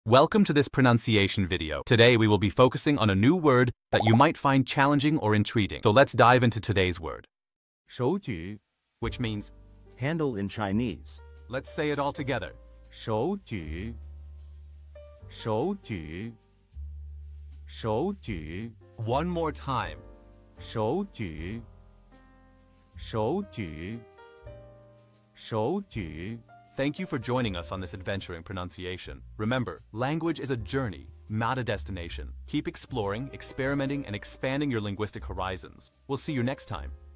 Welcome to this pronunciation video. Today we will be focusing on a new word that you might find challenging or intriguing. So let's dive into today's word. 手举 Which means, handle in Chinese. let's say it all together. 手举手举手举 One more time. 手举手举手举 Thank you for joining us on this adventure in pronunciation. Remember, language is a journey, not a destination. Keep exploring, experimenting, and expanding your linguistic horizons. We'll see you next time.